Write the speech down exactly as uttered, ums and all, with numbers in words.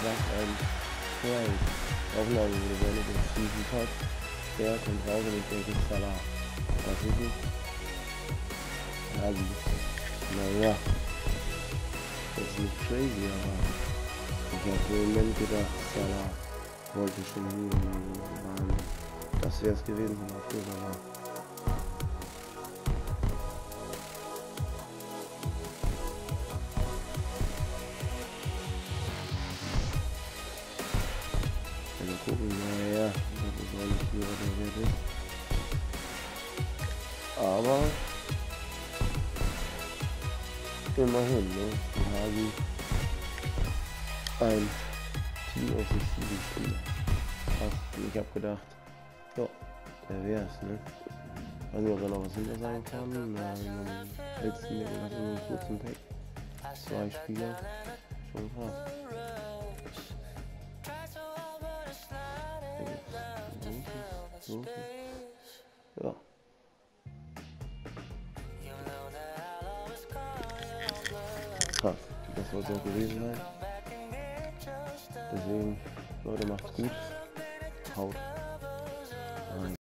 was ein Trade. Aufnahme wurde beendet und Steven Todd, der kommt raus und ich denke Salah. Was ist es? Ja, naja, das ist nicht crazy, aber ich habe für den Moment gedacht, Salah wollte schon hin, das wäre es gewesen, aber für Salah. Mal gucken, naja, das ist auch nicht mehr der Wert ist. Aber immerhin, ne? Wir haben ein Team aus den sieben Spieler. Fast, ich hab gedacht, ja, der wär's, ne? Ich weiß nicht, ob da noch was hinter sein kann. Nein, letzten Jahr hatten wir einen kurzen Pack. Zwei Spieler. Schon krass. So, so. Ja. Krass, das soll es auch gewesen sein. Deswegen, Leute, macht's gut. Haut rein.